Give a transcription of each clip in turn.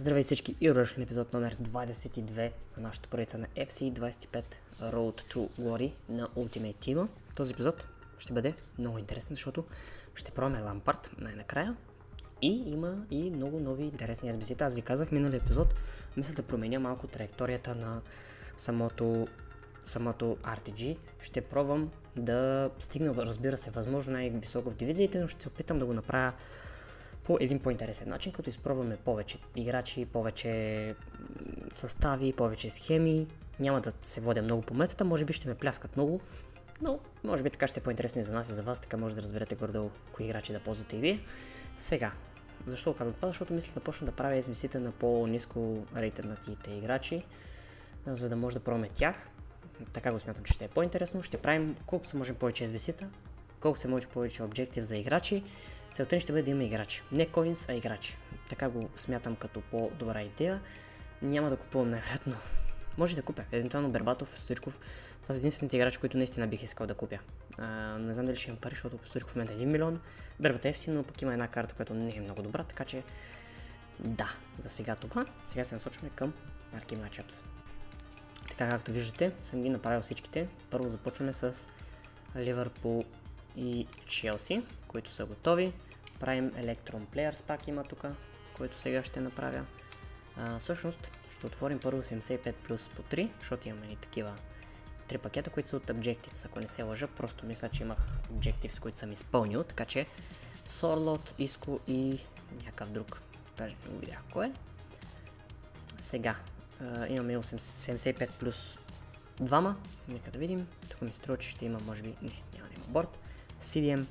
Здравей всички и добре на епизод номер 22 на нашата поредица на FC25 Road to Glory на Ultimate Team. Този епизод ще бъде много интересен, защото ще пробваме Лампард най-накрая и има и много нови интересни SBC-та. Аз ви казах миналия епизод, мисля да променя малко траекторията на самото RTG. Ще пробвам да стигна, разбира се, възможно най-високо в дивизиите, но ще се опитам да го направя по един по-интересен начин, като изпробваме повече играчи, повече състави, повече схеми. Няма да се водя много по метата, може би ще ме пляскат много, но може би така ще е по-интересно и за нас и за вас, така може да разберете горе-долу кои играчи да ползвате и вие. Сега, защо казвам това? Защото мисля да почна да правя SBC-та на по-ниско рейтнатите играчи, за да може да пробваме тях. Така го смятам, че ще е по-интересно. Ще правим колкото се може повече SBC-та, колко се може повече обектив за играчи. Целта ни ще бъде да има играчи. Не coins, а играчи. Така го смятам като по-добра идея. Няма да купувам най-вероятно. Може да купя. Евентуално Бербатов, Стоичков. Това са единствените играчи, които наистина бих искал да купя. Не знам дали ще имам пари, защото Стоичков в момента е 1 милион. Бербат е ефтин, но пък има една карта, която не е много добра, така че да, за сега това. Сега се насочваме към Marquee Matchups. Така както виждате, съм ги направил всичките. Първо започваме с Ливърпул и Челси, които са готови. Правим Electron Players пак има тук, който сега ще направя. Всъщност ще отворим първо 75 плюс по 3, защото имаме и такива 3 пакета, които са от Objectives. Ако не се лъжа, просто мисля, че имах Objectives, които съм изпълнил, така че Сорлот, Иско и някакъв друг. Даже не видях кой е. Сега имаме 75 плюс 2, нека да видим. Тук ми струва, че ще има, може би, няма да има борд. CDM,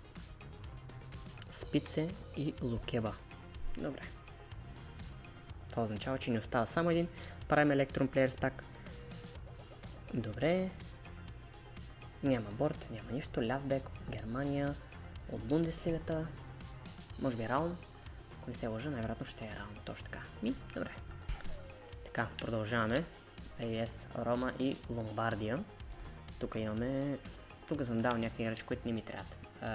Спице и Лукеба. Добре. Това означава, че ни остава само един. Правим Electron Players пак. Добре. Няма борд, няма нищо. Лявбек, Германия, от Бундеслигата. Може би Раун. Ако не се лъжа, най-вероятно ще е Раун. Точно така. Добре. Така, продължаваме. AS, Рома и Ломбардия. Тук имаме... Тук съм дал някакви играчи, които не ми трябват.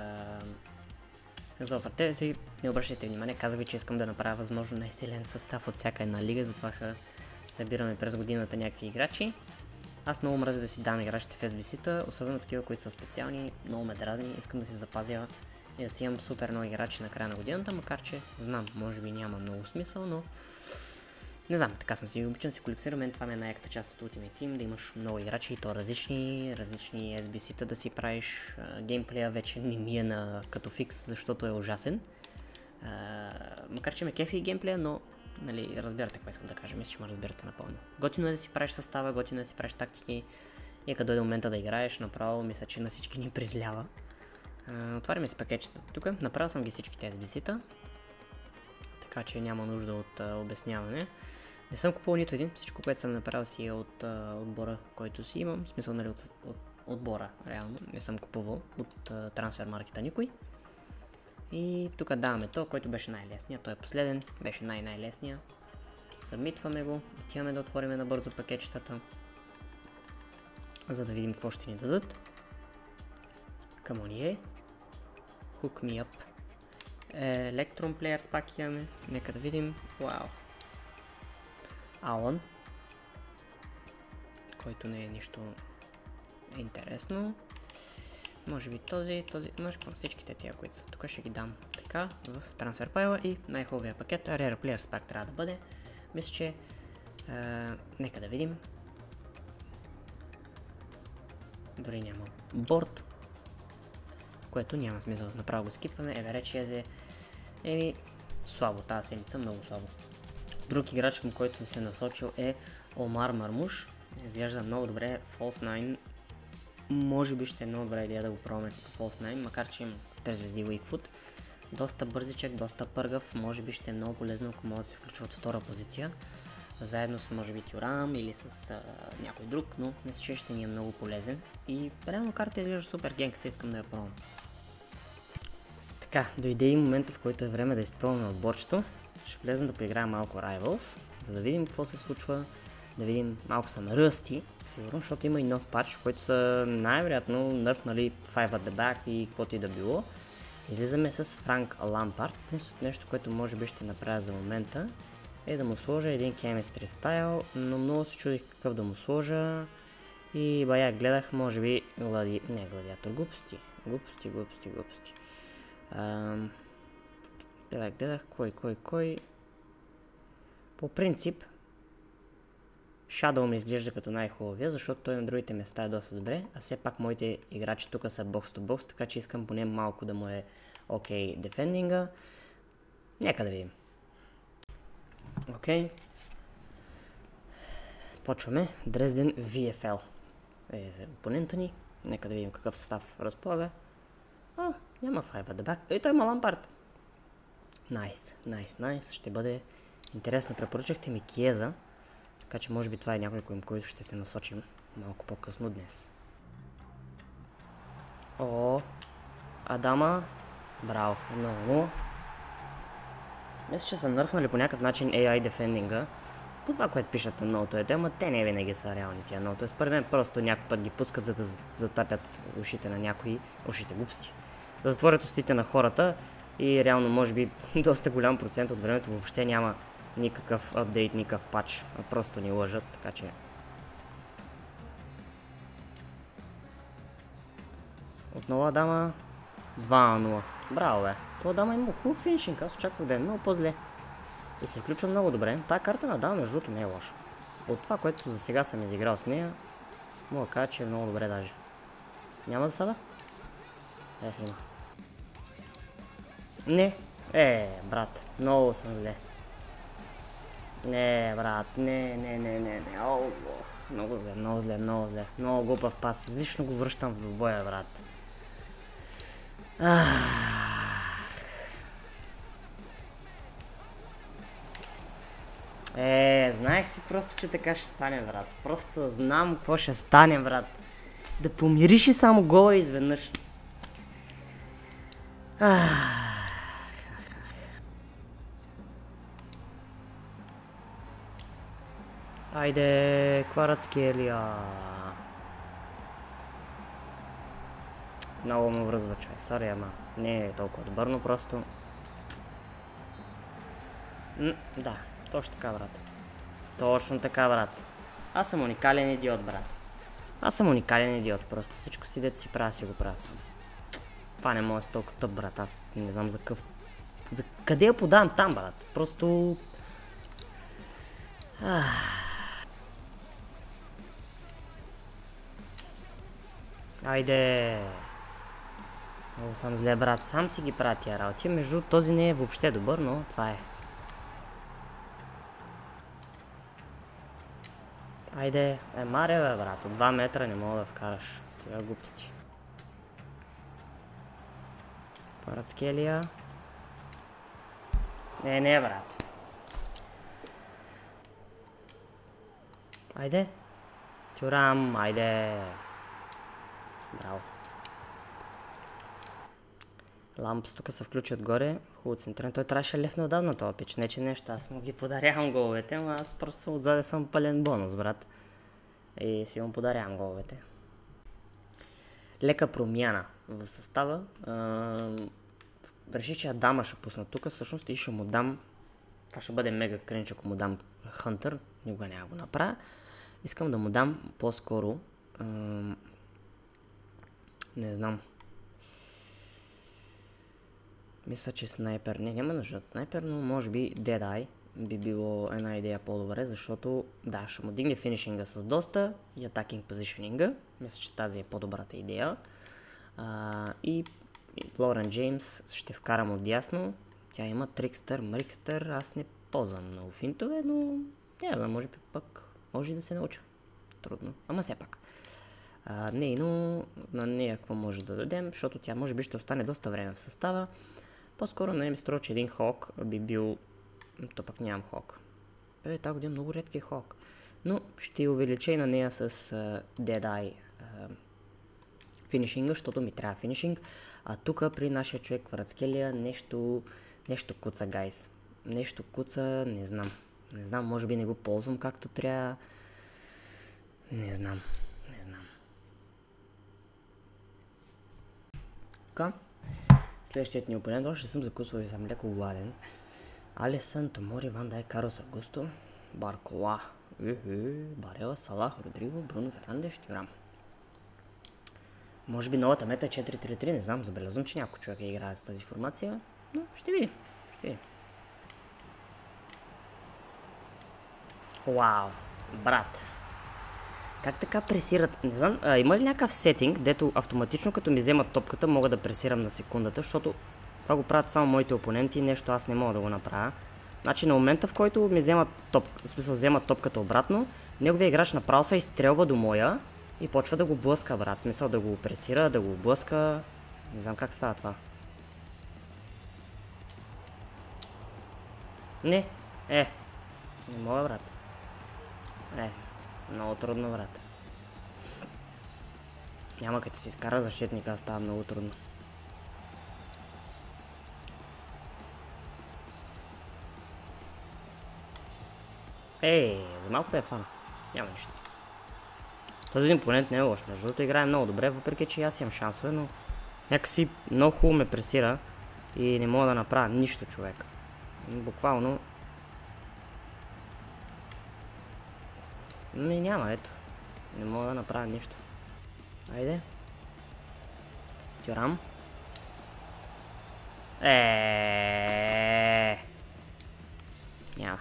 Зофърте си, не обръщайте внимание, казах ви, че искам да направя възможно най-силен състав от всяка една лига, затова ще събираме през годината някакви играчи. Аз много мразя да си дам играчите в SBC-та, особено такива, които са специални, много ме дразни, искам да си запазя и да си имам супер много играчи на края на годината, макар че знам, може би няма много смисъл, но не знам, така съм си, обичам си колекционирам, мен това ми е най-яката част от Ultimate Team, да имаш много играчи и то различни SBC-та да си правиш. Геймплея вече не ми е като фикс, защото е ужасен. Макар че ме кефи и геймплея, но нали, разбирате какво искам да кажа, мисля, че ме разбирате напълно. Готино е да си правиш състава, готино е да си правиш тактики и като дойде момента да играеш, направо мисля, че на всички ни призлява. Отваряме си пакетчета тук, направил съм ги всичките SBC-та, така че няма нужда от обясняване. Не съм купувал нито един, всичко, което съм направил си е от отбора, който си имам, в смисъл нали от отбора, реално, не съм купувал от трансфер маркета никой. И тук даваме то, който беше най-лесният, той е последен, беше най-лесният. Събмитваме го, отиваме да отворим набързо пакетчетата, за да видим какво ще ни дадат. Come on, yeah. Hook me up. Electron Players пак имаме, нека да видим. Вау. Алън, който не е нищо интересно. Може би този, може би всичките тия, които са тук, ще ги дам така в трансфер пайла и най-хубавия пакет, Rare Players пак трябва да бъде. Мисля, че нека да видим. Дори няма борд, което няма смисъл. Направо го скипваме. Евереч Езе. Слабо, тази седмица много слабо. Друг играч, към който съм се насочил е Омар Мармуш. Изглежда много добре. False 9. Може би ще е много добра идея да го пробваме като False 9, макар че има 3 звезди Weak Foot. Доста бързичек, доста пъргав. Може би ще е много полезно, ако може да се включва от втора позиция. Заедно с може би Тюрам или с някой друг, но мисля, че ще ни е много полезен. И реално карта изглежда супер генгста, искам да я пробвам. Така, дойде и момента, в който е време да изпробваме отборчето. Ще влезем да поиграем малко Rivals, за да видим какво се случва, да видим малко съм ръсти, сигурно, защото има и нов патч, в който са най-вероятно нърфнали 5 at the back и каквото и да било. Излизаме с Франк Лампард, нещо, което може би ще направя за момента е да му сложа един Chemistry Style, но много се чудих какъв да му сложа. И бая гледах, може би, не гладиатор, глупости. Гледах, кой. По принцип, Shadow ми изглежда като най-хубавия, защото той на другите места е доста добре, а все пак моите играчи тук са бокс то бокс, така че искам поне малко да му е окей дефендинга. Нека да видим. Окей. Почваме. Дрезден VFL. Опонента ни. Нека да видим какъв състав разполага. Няма 5 at the back. Той има Лампард. Найс. Ще бъде интересно. Препоръчахте ми Киеза. Така че може би това е някой, към който ще се насочим малко по-късно днес. Адама. Браво. 1-0. Мисля, че са нърфнали по някакъв начин AI дефендинга. По това, което пишат на ноуто е тема, те не винаги са реални тия ноуто. Според мен просто някой път ги пускат, за да затапят ушите на някои, ушите глупости. Да затворят устите на хората и реално може би доста голям процент от времето въобще няма никакъв апдейт, никакъв патч, а просто ни лъжат, така че... Отново Адама 2-0. Браво, бе. Това Адама има хубав финишинг, аз очаквах да е много по-зле. И се включва много добре. Тая карта на Адама между другото не е лоша. От това, което за сега съм изиграл с нея, мога да кажа, че е много добре даже. Няма засада? Има. Не. Брат, много съм зле. Не, брат, не. Много зле. Много глупав пас. Излишно го връщам в боя, брат. Знаех си просто, че така ще стане, брат. Просто знам какво ще стане, брат. Да помириш и само гола изведнъж. Айде, Кварацкелия. Много му връзва човек. Сори, ама не е толкова добър, но просто... Да, точно така, брат. Точно така, брат. Аз съм уникален идиот, брат. Просто всичко си дето си правя, си го правя сам. Това не може да си толкова тъп, брат. Аз не знам за къв... За къде я подавам там, брат? Просто... Айде. Много съм зле, брат. Сам си ги правя тия работи. Между този не е въобще добър, но това е. Айде. Маре, бе, брат. От 2 метра не мога да вкараш. Стига глупости. Кварацкелия. Не, брат. Айде. Тюрам, айде. Браво. Лампс тук се включи отгоре. Хубаво центриран. Той трябваше лефне отдавна това пич. Не че нещо, аз му ги подарявам головете, но аз просто отзаде съм пълен бонус, брат. И си му подарявам головете. Лека промяна в състава. Реши, че Адама ще пусна тук, всъщност и ще му дам... Това ще бъде мега кринч, ако му дам Хънтър. Никога няма го направя. Искам да му дам по-скоро... Не знам. Мисля, че снайпер. Няма нужда от снайпер, но може би Dead Eye би било една идея по-добре, защото да, ще му дигне финишинга с доста и атакинг позишнинга. Мисля, че тази е по-добрата идея. И Лорен Джеймс ще вкарам отдясно. Тя има Трикстър, Мрикстър. Аз не ползвам много финтове, но може и да се науча. Трудно, ама все пак. Но на нея какво може да дадем, защото тя може би ще остане доста време в състава. По-скоро не ми струва, че един Хок би бил... То пък нямам Хок. Тази година много редки Хок. Но ще увелича и на нея с Dead Eye финишинга, защото ми трябва финишинг. А тук при нашия човек Кварацкелия нещо куца, гайс. Нещо куца, не знам. Не знам, може би не го ползвам както трябва. Не знам. Така. Следващият ни опонент, още съм закусвал и съм леко гладен. Алисън, Томори, Ван Дайк, Карлос Агусто, Баркола, Барела, Салах, Родриго, Бруно Фернандеш, Тюрам. Може би новата мета е 4-3-3, не знам, забелязвам, че някой човек играе с тази формация, но ще видим. Вау, брат. Как така пресират? Не знам, има ли някакъв сетинг, дето автоматично като ми вземат топката мога да пресирам на секундата, защото това го правят само моите опоненти и нещо аз не мога да го направя. Значи на момента, в който ми вземат топката обратно, неговия играч направо се изстрелва до моя и почва да го блъска, брат. В смисъл да го пресира, да го блъска. Не знам как става това. Не мога, брат. Много трудно, брат. Няма като си изкара защитника, става много трудно. За малко да е фана. Няма нищо. Този импонент не е лош. Между другото играе много добре, въпреки че аз имам шансове, но някакси много хубаво ме пресира и не мога да направя нищо, човек. Буквално. Няма, ето. Не мога да направя нищо. Айде. Тюрам. Няма.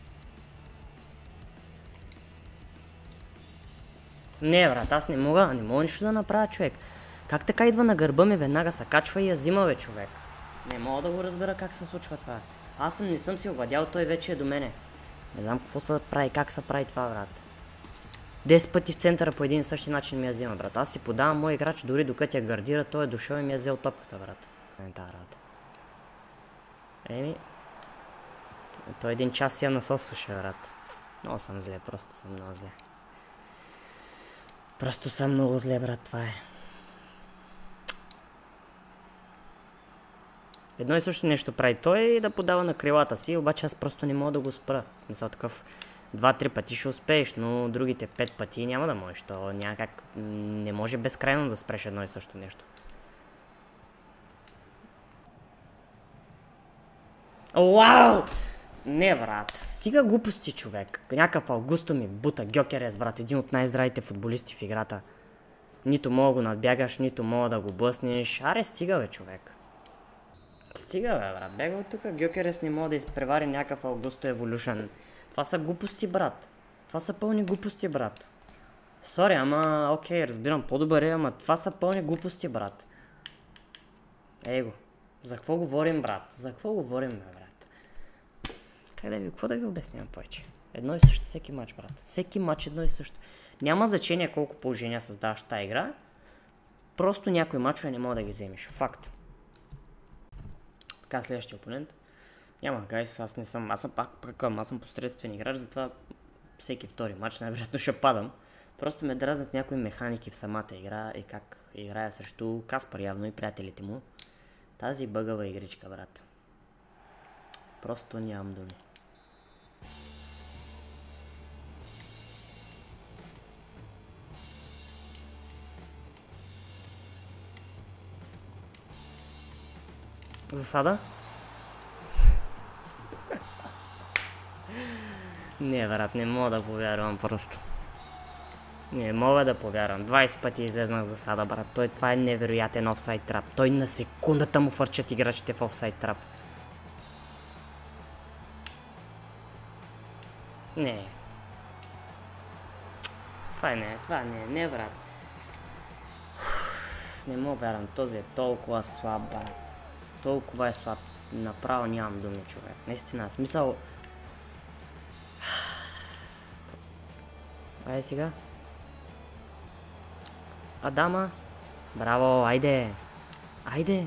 Не, брат, аз не мога нищо да направя, човек. Как така идва на гърба ми, веднага се качва и я взима, бе, човек. Не мога да го разбера как се случва това. Аз не съм си овладял, той вече е до мене. Не знам какво се прави, как се прави това, брат. 10 пъти в центъра по един и същи начин ми я взима, брат. Аз си подавам мой играч, дори докато я гардира, той е дошъл и ми е взел топката, брат. Не тази работа. Той един час си я насосваше, брат. Много съм зле, просто съм много зле. Просто съм много зле, брат, това е. Едно и също нещо прави той да подава на крилата си, обаче аз просто не мога да го спра. В смисъл такъв 2-3 пъти ще успееш, но другите 5 пъти няма да можеш. То някак не може безкрайно да спреш едно и също нещо. Вау! Не, брат. Стига глупости, човек. Някакъв Аугусто ми бута Гьокерес, брат. Един от най-здравите футболисти в играта. Нито мога го надбягаш, нито мога да го блъснеш. Аре, стига, бе, човек. Стига, бе, брат. Бега от тук. Гьокерес не мога да изпревари някакъв Аугусто Еволюшън. Това са глупости, брат. Това са пълни глупости, брат. Сори, ама, окей, разбирам, по-добър е, ама това са пълни глупости, брат. Его. За какво говорим, брат? За какво говорим, бе, брат? Какво да ви обяснявам повече? Едно и също всеки матч, брат. Всеки матч едно и също. Няма значение колко положения създаваш тази игра. Просто някои матчове не мога да ги вземеш. Факт. Така, следващия опонент. Няма, гайс, аз не съм. Аз съм посредствен играч, затова всеки втори матч най-вероятно ще падам. Просто ме дразнат някои механики в самата игра и как играя срещу Каспар явно и приятелите му. Тази бъгава игричка, брат. Просто нямам думи. Засада? Не, брат, не мога да повярвам просто. Не мога да повярвам. 20 пъти излезнах засада, брат. Това е невероятен офсайд трап. Той на секундата му фърчат играчите в офсайд трап. Не. Това не, брат. Не мога да вярвам. Този е толкова слаб, брат. Толкова е слаб. Направо нямам думи, човек. Наистина, смисъл... Айде сега. Адама. Браво, айде. Айде.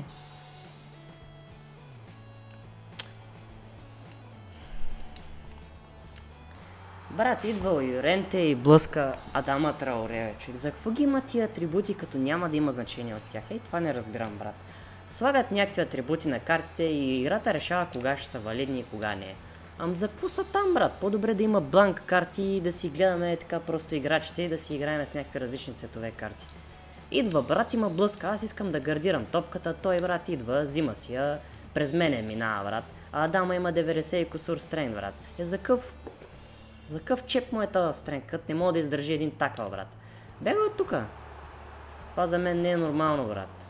Брат, идва Юренте и блъска Адама Траоре, човек. За какво ги има тия атрибути, като няма да има значение от тях? Това не разбирам, брат. Слагат някакви атрибути на картите и играта решава кога ще са валидни и кога не. За какво са там, брат? По-добре да има бланк карти и да си гледаме така просто играчите и да си играем с някакви различни цветове карти. Идва брат, има блъска, аз искам да гардирам топката, той брат идва, взима си я, през мене минава, брат. Адама има 90 и кусур стрейн, брат. За къв чеп му е този стрейн, като не мога да издържи един такъл, брат. Бега от тука. Това за мен не е нормално, брат.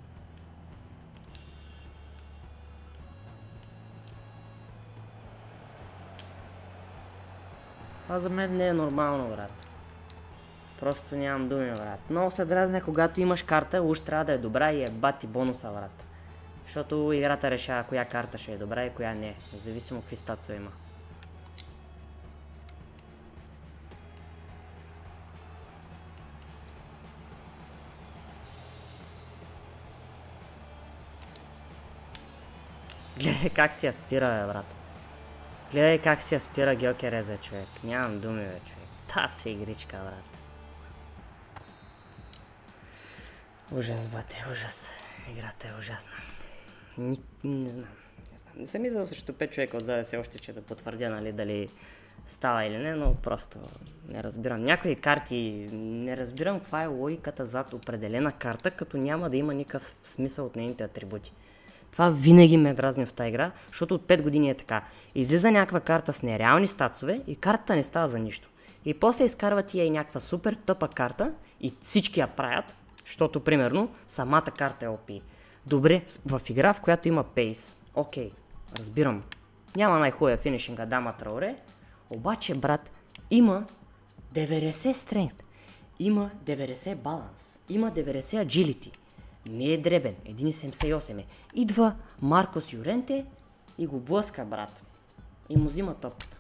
Това за мен не е нормално, брат. Просто нямам думи, брат. Много се дразня, когато имаш карта, уж трябва да е добра и е бати бонуса, брат. Защото играта решава коя карта ще е добра и коя не. Независимо какви статусове има. Гледай как си я спира, бе, брат. Гледай как си я спира Гьокереза, човек. Нямам думи, бе, човек. Та си игричка, брат. Ужас, бате, ужас. Играта е ужасна. Не знам. Не съм излязъл срещу 5 човека отзаде все още, че да потвърдя, нали, дали става или не, но просто не разбирам. Някои карти, не разбирам каква е логиката зад определена карта, като няма да има никакъв смисъл от нейните атрибути. Това винаги ме е дразни в тази игра, защото от 5 години е така. Излиза някаква карта с нереални статсове и картата не става за нищо. И после изкарват и някаква супер тъпа карта и всички я правят, защото примерно самата карта е OP. Добре, в игра, в която има пейс, окей, разбирам. Няма най-хубавия финишинг Адама Траоре, обаче, брат, има 90 стренг, има 90 баланс, има 90 agility. Не е дребен, 1,78 е. Идва Маркос Юренте и го блъска, брат. И му взима топката.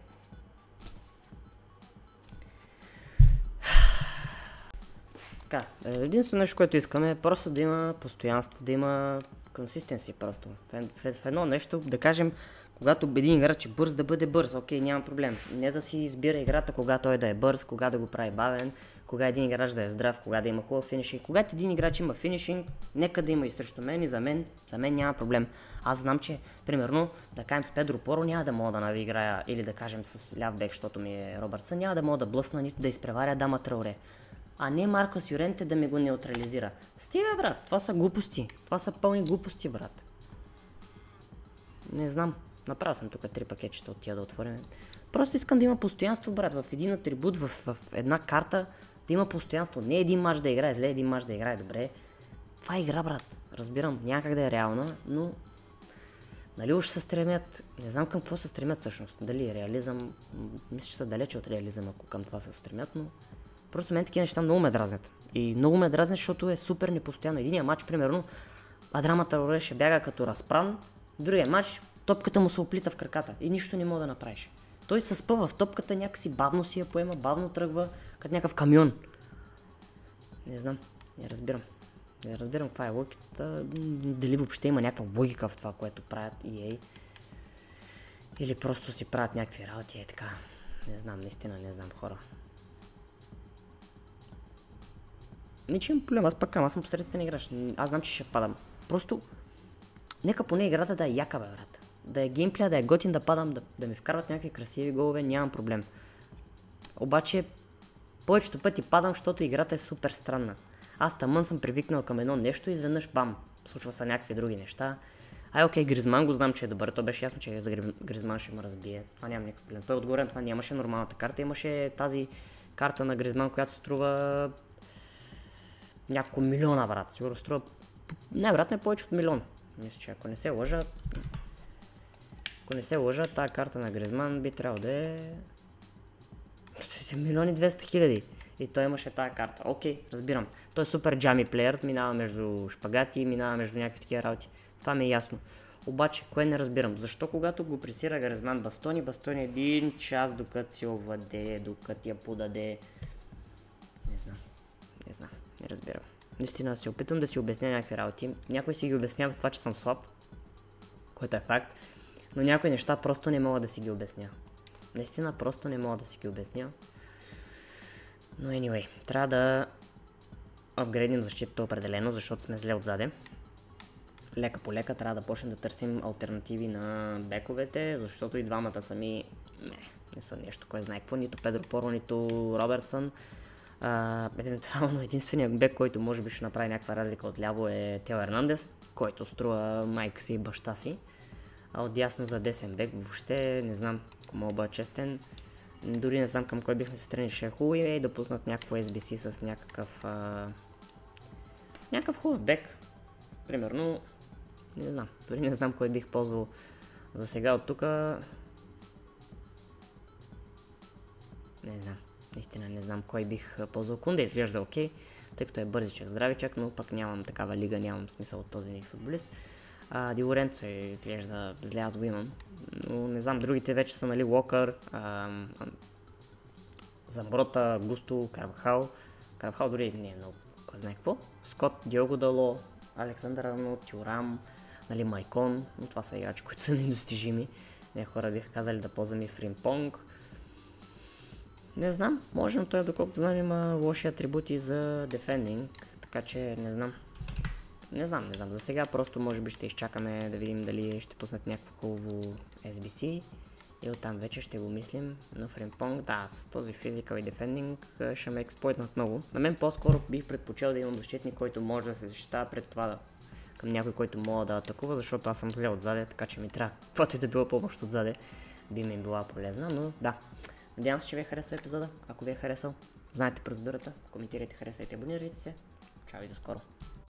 Така, единствено нещо, което искаме е просто да има постоянство, да има консистенси просто. В едно нещо, да кажем, когато един играч е бърз, да бъде бърз, окей, няма проблем. Не да си избира играта, кога той да е бърз, кога да го прави бавен, кога един играч да е здрав, кога да има хубав финишинг. Когато един играч има финишинг, нека да има и срещу мен и за мен няма проблем. Аз знам, че, примерно, да кажем с Педро Поро няма да мога да навиграя, или да кажем с ляв бек, защото ми е Робъртсън, няма да мога да блъсна, нито да изпреваря Адама Траоре. А не Маркос Юренте да ми го неутрализира. Стига, брат, това са глупости. Това са пълни глупости, брат. Не знам. Направил съм тук 3 пакетчета от тия да отворим. Просто искам да има постоянство, брат. В един атрибут, в една карта да има постоянство. Не един мач да играе зле, един мач да играе добре. Това е игра, брат. Разбирам, някак да е реална, но нали уж се стремят, не знам към какво се стремят всъщност. Дали реализъм, мисля, че са далече от реализъм, ако към това се стремят, но просто мен такива неща много ме дразнят. И много ме дразнят, защото е супер непостоянно. Единия матч, примерно, Адама Траоре ще бяга като разпран, другия матч топката му се оплита в краката и нищо не мога да направиш. Той се спъва в топката, някакси бавно си я поема, бавно тръгва, като някакъв камион. Не знам, не разбирам. Не разбирам каква е логиката, дали въобще има някаква логика в това, което правят EA. Или просто си правят някакви работи, така. Не знам, наистина не знам, хора. Ничем имам проблем, аз съм посредствен играч, аз знам, че ще падам. Просто, нека поне играта да е яка, бе, брат. Да е геймплея, да е готин да падам, да ми вкарват някакви красиви голове, нямам проблем. Обаче, повечето пъти падам, защото играта е супер странна. Аз тъмън съм привикнал към едно нещо и изведнъж бам, случва са някакви други неща. Окей, Гризман го знам, че е добър, то беше ясно, че за Гризман ще му разбие. Това няма никакъв проблем. Той отгоре на това нямаше нормалната карта, имаше тази карта на Гризман, която струва няколко милиона, брат. Сигурно струва най-вероятно е повече от милион. Мисля, че ако не се лъжа, тази карта на Гризман би трябвало да е 1,2 милиона. И той имаше тази карта. Окей, разбирам. Той е супер джами плеер, минава между шпагати, минава между някакви такива работи. Това ми е ясно. Обаче, кое не разбирам? Защо когато го пресира Гризман бастони един час докато си овладее, докато я подаде? Не знам. Не разбирам. Наистина се опитвам да си обясня някакви работи. Някой си ги обяснява с това, че съм слаб, което е факт, но някои неща просто не мога да си ги обясня. Наистина просто не мога да си ги обясня. Но anyway, трябва да апгрейднем защитата определено, защото сме зле отзаде. Лека по лека трябва да почнем да търсим алтернативи на бековете, защото и двамата сами не са нещо, кой знае какво, нито Педро Поро, нито Робъртсън. Евентуално единственият бек, който може би ще направи някаква разлика отляво е Тео Ернандес, който струва майка си и баща си. А отдясно за десен бек въобще не знам, ако мога бъда честен. Дори не знам към кой бихме се стремили. Ще е хубаво и да пуснат някакво SBC с някакъв хубав бек. Примерно, не знам. Дори не знам кой бих ползвал за сега от тук. Не знам. Наистина не знам кой бих ползвал. Кунде изглежда окей, тъй като е бързичък, здравичък, но пък нямам такава лига, нямам смисъл от този футболист. Ди Лоренцо изглежда зле, аз го имам. Но не знам, другите вече са, нали, Уокър, Замброта, Густо, Карвахал. Карвахал дори не е много, кой знае какво. Скот, Диого Дало, Александър Арнолд, Тюрам, нали, Майкон, но това са играчи, които са недостижими. Не хора биха казали да ползвам и Фримпонг. Не знам, може, но той, доколкото знам, има лоши атрибути за дефендинг, така че не знам. Не знам. За сега просто може би ще изчакаме да видим дали ще пуснат някакво хубаво SBC и оттам вече ще го мислим. Но Фримпонг, да, с този физикал и дефендинг ще ме експлойтнат много. На мен по-скоро бих предпочел да имам защитник, който може да се защитава пред това към някой, който мога да атакува, защото аз съм зле отзаде, така че ми трябва каквото и да било помощ отзаде, би ми била полезна, но да. Надявам се, че ви е харесал епизода. Ако ви е харесал, знаете процедурата, коментирайте, харесайте, абонирайте се. Чао и до скоро!